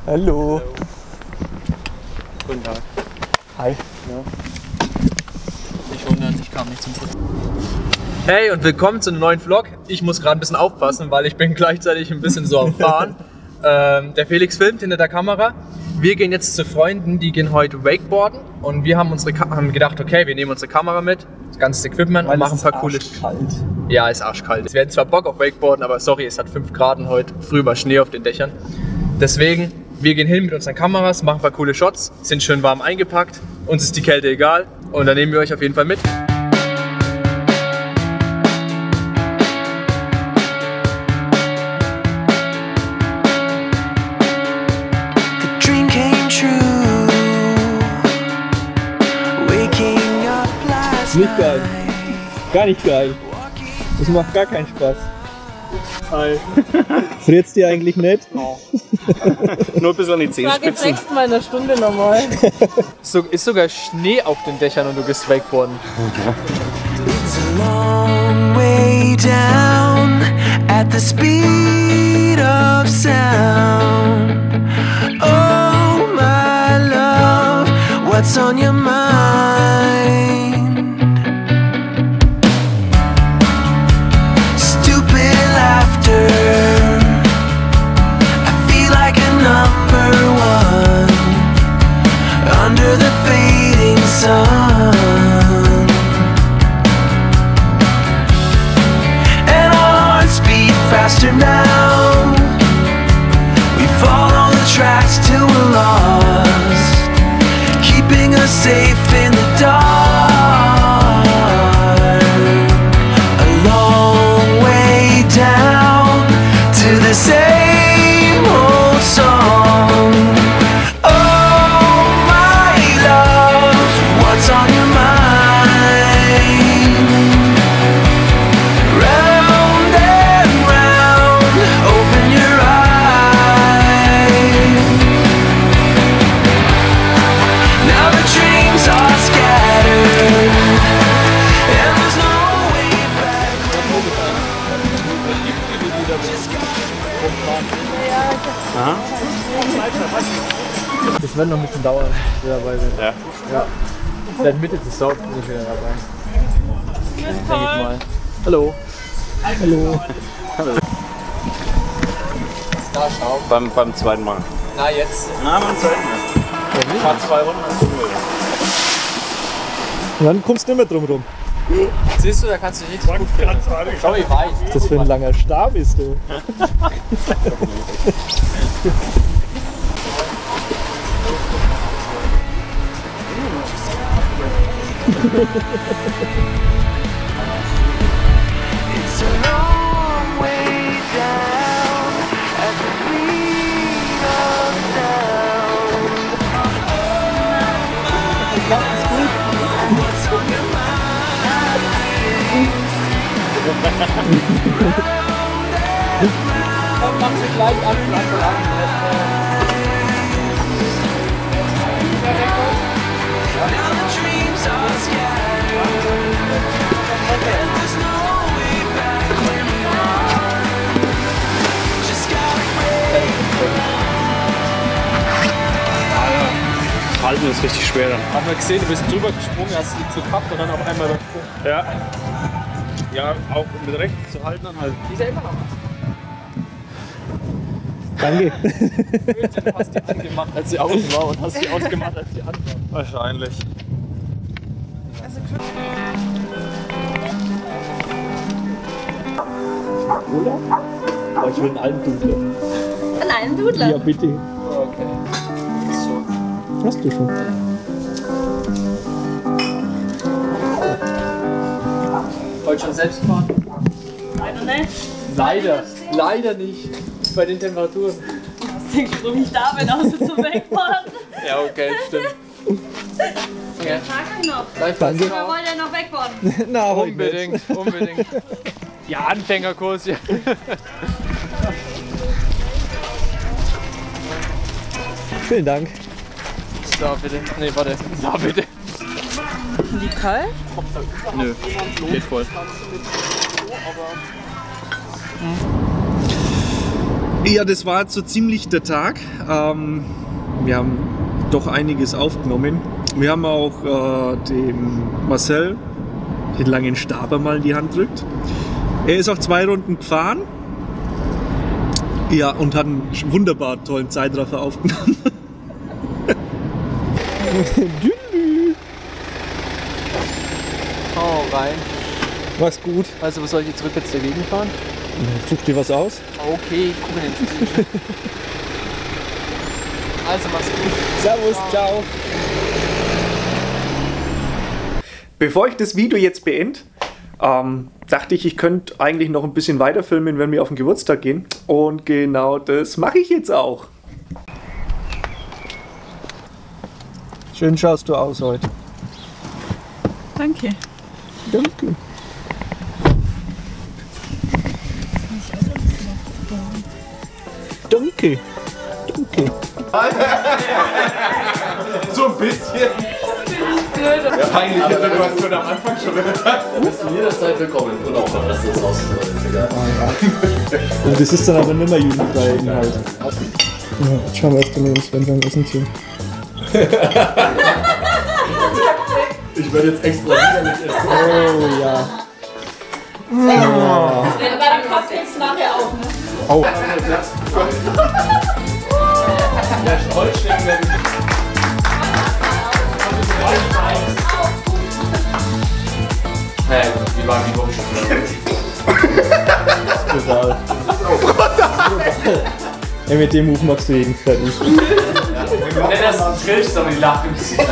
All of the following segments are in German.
Hallo. Guten Tag. Hi. Ja. Nicht wundern, ich kam nicht zum Foto. Hey und willkommen zu einem neuen Vlog. Ich muss gerade ein bisschen aufpassen, weil ich bin gleichzeitig ein bisschen so am Fahren. Der Felix filmt hinter der Kamera. Wir gehen jetzt zu Freunden, die gehen heute Wakeboarden und wir haben gedacht, okay, wir nehmen unsere Kamera mit, das ganze Equipment und machen ein paar coole... Kalt. Ja, ist arschkalt. Wir hatten zwar Bock auf Wakeboarden, aber sorry, es hat 5 Grad und heute früh war Schnee auf den Dächern. Deswegen, wir gehen hin mit unseren Kameras, machen ein paar coole Shots, sind schön warm eingepackt, uns ist die Kälte egal und dann nehmen wir euch auf jeden Fall mit. Nicht geil. Gar nicht geil. Das macht gar keinen Spaß. Hi. Friert's dir eigentlich nicht? No. Nur bis an die Zehenspitzen. Ich frage jetzt nächstes Mal in einer Stunde nochmal. Ist sogar Schnee auf den Dächern und du gehst Wakeboarden. It's a long way down at the speed of sound. Oh my love, what's on your mind? I feel like a #1 under the fading sun, and our hearts beat faster now. We follow the tracks till we're lost, keeping us safe in the dark. A long way down to the same old song. Oh my love, what's on your mind? Round and round, open your eyes. Now the dreams are scattered and there's no way back. Aha. Das wird noch ein bisschen dauern, bis wir dabei sind. Ja. Ja. Seit Mitte des Saisons bin ich wieder dabei. Denke ich mal. Hallo. Hallo. Hallo. Da schau. Beim zweiten Mal. Na jetzt. Na, beim zweiten Mal. Ich fahr 2 Runden. Und dann kommst du nicht mehr drum rum. Siehst du, da kannst du nicht gut filmen. Schau wie weit. Was das für ein langer Stab bist du? It's a long way down at the speed of sound. What's on your Dann machst du gleich an. Now the dreams are scattered and there's no way back where we are. Just gotta wait. Halten ist richtig schwer dann. Haben wir gesehen, du bist drüber gesprungen, hast die zu gehabt und dann auf einmal übersprungen. Ja. Ja, auch mit rechts zu halten dann halt. Die ist ja immer noch was. Danke. Du hast die angemacht, als sie aus war und hast sie ausgemacht, als sie an war. Wahrscheinlich. Oder? Aber ich will einen Almdudler. Einen Almdudler? Ja, bitte. Okay. So. Hast du schon. Heute schon selbst fahren? Leider nicht. Leider nicht. Bei den Temperaturen. Was denkst du, warum ich da bin, außer zum Wegfahren? Ja, okay, stimmt. Okay. Frag mich noch. Danke. Oder wollt ihr noch wegfahren? Na, heute Unbedingt, unbedingt. Ja, Anfängerkurs hier. Vielen Dank. Da bitte. Nee, warte. Da bitte. Die kalt? Nö, geht voll. Ja, das war jetzt so ziemlich der Tag. Wir haben doch einiges aufgenommen. Wir haben auch dem Marcel den langen Staber mal in die Hand gedrückt. Er ist auch 2 Runden gefahren. Ja, und hat einen wunderbar tollen Zeitraffer aufgenommen. Hau rein. Mach's gut. Also, was soll ich jetzt rückwärts dagegen fahren? Such dir was aus. Okay, ich gucke in den Spiegel. Also, mach's gut. Servus, ciao. Bevor ich das Video jetzt beende, dachte ich, ich könnte eigentlich noch ein bisschen weiter filmen, wenn wir auf den Geburtstag gehen. Und genau das mache ich jetzt auch. Schön schaust du aus heute. Danke. Danke. Danke. Danke. So ein bisschen. Ja, peinliche Situation am Anfang schon. Dann bist du jederzeit willkommen. Und auch beim Rest des Hauses, ist egal. Und das ist dann aber nicht mehr jugendfrei Inhalt. Ja, jetzt schauen wir erst mal ins Fernsehen essen zu. Ich werde jetzt extra widerlich essen. Oh ja. Aber dann kostet es nachher auch, ne? Oh. Der Streuschnecken werden. Hey, wie war die Woche? Total. Ja, mit dem Move machst du jeden fertig. Ja, das ist ein Trill, aber die lachen ein bisschen.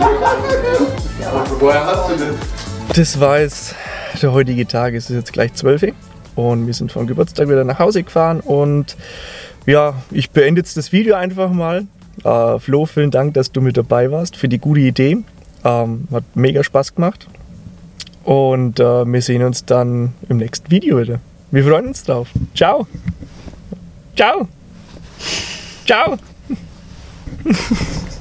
Woher hast du denn? Das war jetzt der heutige Tag. Es ist jetzt gleich 12 Uhr und wir sind vom Geburtstag wieder nach Hause gefahren. Und ja, ich beende jetzt das Video einfach mal. Flo, vielen Dank, dass du mit dabei warst, für die gute Idee. Hat mega Spaß gemacht. Und wir sehen uns dann im nächsten Video wieder. Wir freuen uns drauf. Ciao. Ciao. Ciao.